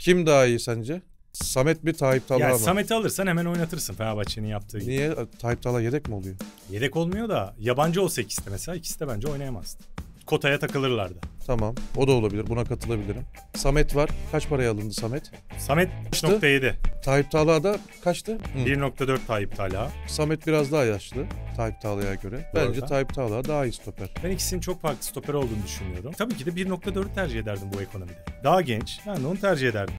Kim daha iyi sence? Samet mi Tayyip Talha Yani mı? Samet'i alırsan hemen oynatırsın Fenerbahçe'nin yaptığı gibi. Niye? Tayyip Talha yedek mi oluyor? Yedek olmuyor da yabancı olsa ikisi de mesela ikisi de bence oynayamazdı. Kotaya takılırlardı. Tamam. O da olabilir. Buna katılabilirim. Samet var. Kaç paraya alındı Samet? Samet 3.7. Tayyip Talha da kaçtı? Hı. 1.4 Tayyip Talha. Samet biraz daha yaşlı Tayyip Talha'ya göre. Bence Doğru. Tayyip Talha daha iyi stoper. Ben ikisinin çok farklı stoper olduğunu düşünüyorum. Tabii ki de 1.4'ü tercih ederdim bu ekonomide. Daha genç. Ben de onu tercih ederdim.